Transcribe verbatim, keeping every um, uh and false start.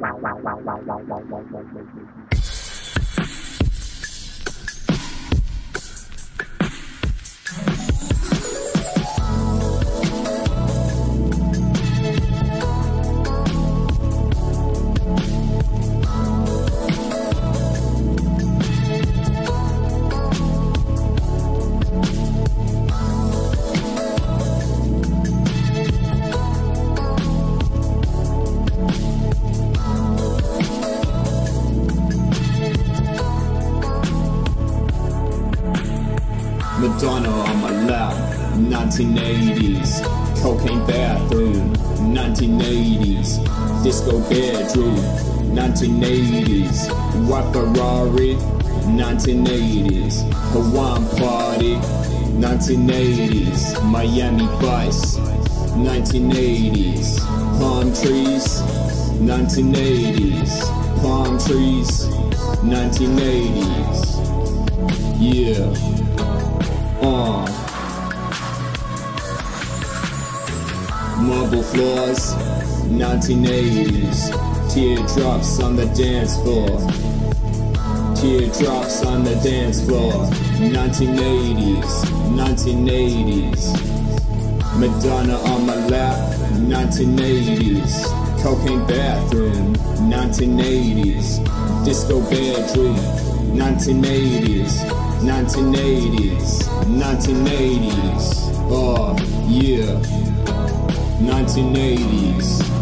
Madonna on my lap, nineteen eighties. Cocaine bathroom, nineteen eighties. Disco bedroom, nineteen eighties. White Ferrari, nineteen eighties. Hawaiian party, nineteen eighties. Miami Vice, nineteen eighties. Palm trees, nineteen eighties. Palm trees, nineteen eighties. Yeah. Uh. Marble floors, nineteen eighties. Teardrops on the dance floor. Teardrops on the dance floor. nineteen eighties, nineteen eighties. Madonna on my lap, nineteen eighties. Cocaine bathroom, nineteen eighties. Disco bedroom, nineteen eighties. nineteen eighties, nineteen eighties, oh yeah, nineteen eighties.